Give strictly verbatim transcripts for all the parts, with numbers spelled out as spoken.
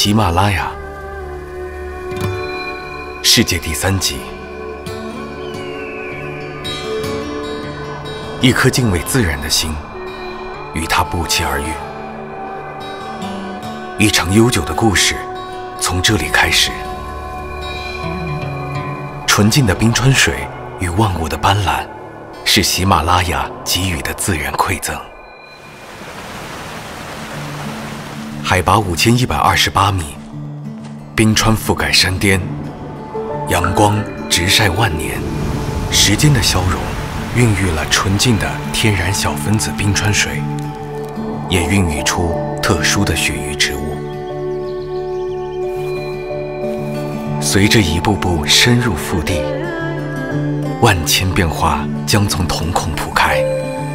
喜马拉雅，世界第三集。一颗敬畏自然的心，与它不期而遇。一场悠久的故事，从这里开始。纯净的冰川水与万物的斑斓，是喜马拉雅给予的自然馈赠。海拔五千一百二十八米，冰川覆盖山巅，阳光直晒万年，时间的消融孕育了纯净的天然小分子冰川水，也孕育出特殊的雪域植物。随着一步步深入腹地，万千变化将从瞳孔铺开，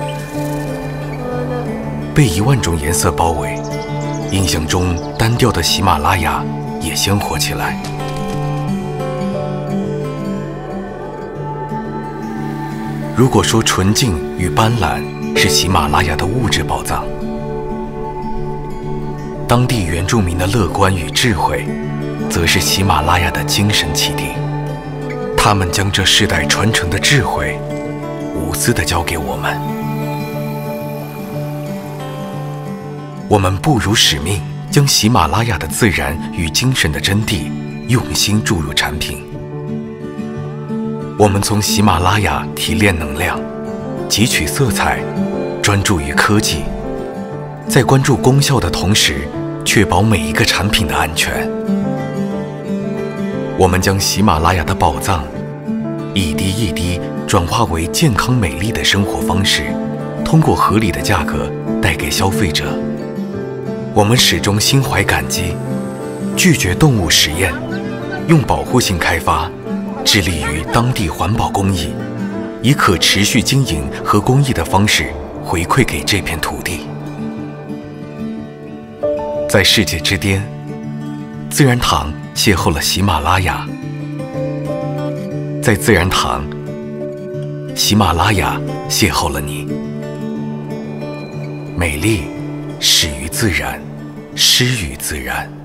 被一万种颜色包围，印象中单调的喜马拉雅也鲜活起来。如果说纯净与斑斓是喜马拉雅的物质宝藏，当地原住民的乐观与智慧，则是喜马拉雅的精神启迪。他们将这世代传承的智慧，无私地交给我们。我们不辱使命，将喜马拉雅的自然与精神的真谛，用心注入产品。我们从喜马拉雅提炼能量，汲取色彩，专注于科技，在关注功效的同时，确保每一个产品的安全。我们将喜马拉雅的宝藏，一滴一滴转化为健康美丽的生活方式，通过合理的价格带给消费者。我们始终心怀感激，拒绝动物实验，用保护性开发致力于当地环保公益，以可持续经营和公益的方式回馈给这片土地。在世界之巅，自然堂邂逅了喜马拉雅。在自然堂，喜马拉雅邂逅了你。美丽始于自然，施于自然。